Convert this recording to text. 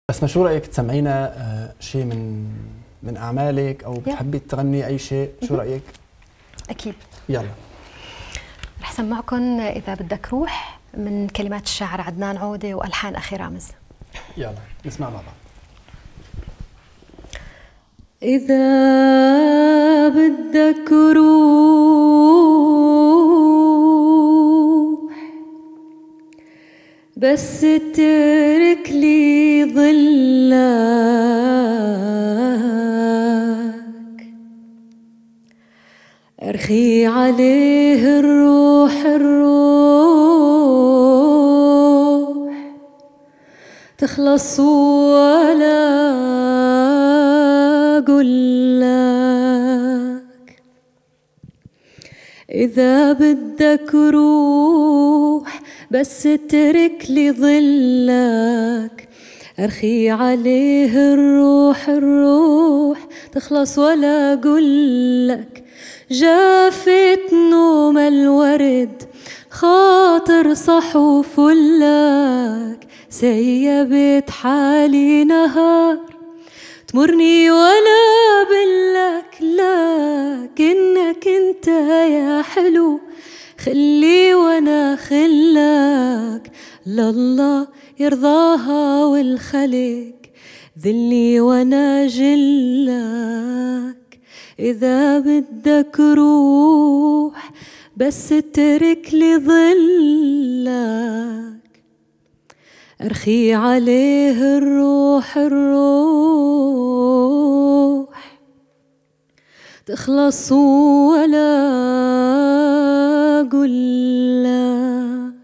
بس ما شو رأيك تسمعينا شيء من أعمالك أو بتحبي تغني أي شيء؟ شو رأيك؟ أكيد. يلا رح سمعكم إذا بدك روح من كلمات الشاعر عدنان عودة وألحان أخي رامز. يلا نسمع مع بعض. إذا بدك روح بس اترك لي ظلك، أرخي عليه الروح تخلص ولا قولك. إذا بدك روح بس اترك لي ظلك، أرخي عليه الروح تخلص ولا قولك. جافت نوم الورد خاطر صحو فلك، سيبت حالي نهار تمرني ولا بلك، لكنك انت يا حلو خلي وانا خلك، لله يرضاها والخلق ذلي وانا جلك. إذا بدك روح بس اترك لي ظلك، أرخي عليه الروح تخلص ولا قولك.